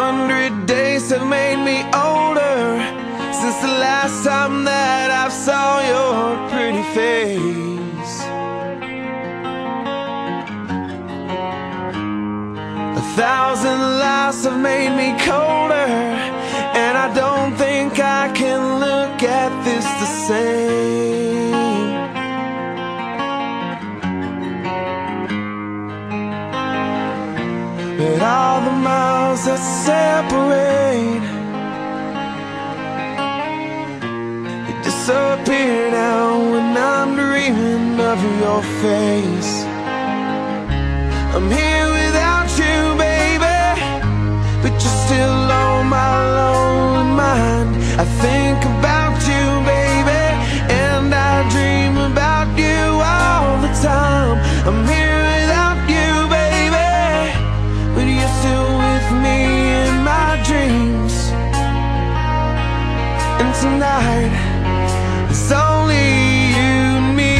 100 days have made me older since the last time that I saw your pretty face. 1,000 lives have made me colder, and I don't think I can look at this the same. But all the miles that separate, they disappear now when I'm dreaming of your face. I'm here without you, baby, but you're still on my lonely mind. I think about you, baby, and I dream about you all the time. I'm here without you, baby, but you're still with me in my dreams. And tonight, it's only you and me.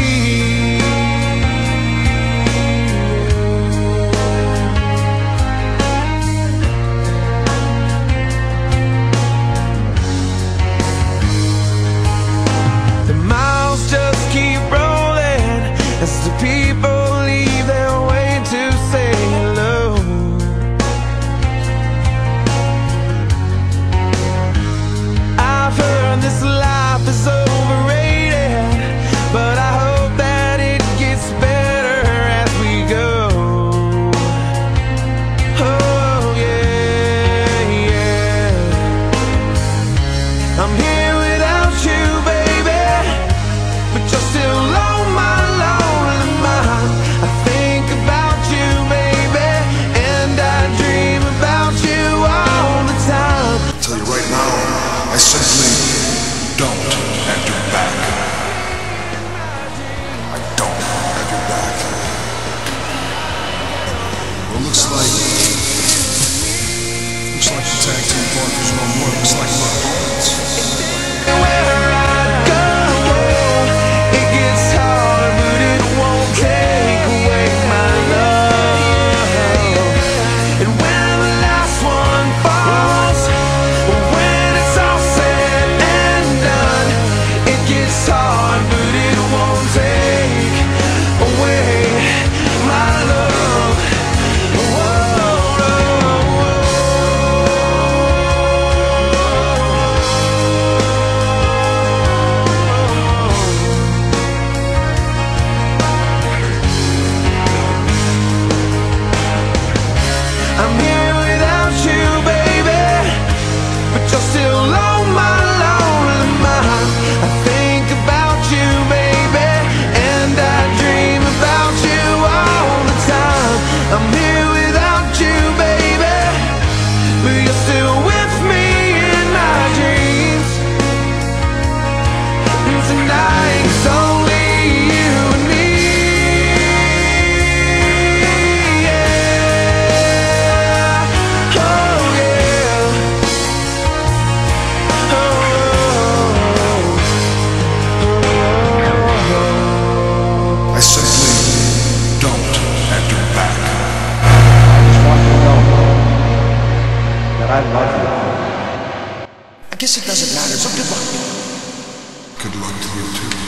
The miles just keep rolling as the people leave their way to say hello. I've heard this life is overrated, but I hope that it gets better as we go. Oh yeah, yeah. I'm here without you, baby, but you're still on my lonely mind. I think about you, baby, and I dream about you all the time. I'll tell you right now, I simply don't have your back. I don't have your back. Well, looks like the tag team partners no more. Looks like my opponents. Where I go, it gets hard, but it won't take away my love. And when the last one falls, when it's all said and done, it gets hard, but it won't take away my love. I'm here without you, baby, but you're still on my lonely mind. I think about you, baby, and I dream about you all the time. I'm here without you, baby, but you're still with me in my dreams. And tonight it's only you and me. Yeah. Oh yeah. I simply don't have your back. I just want you to know that I love you. I guess it doesn't matter, so good luck. Good luck to you too.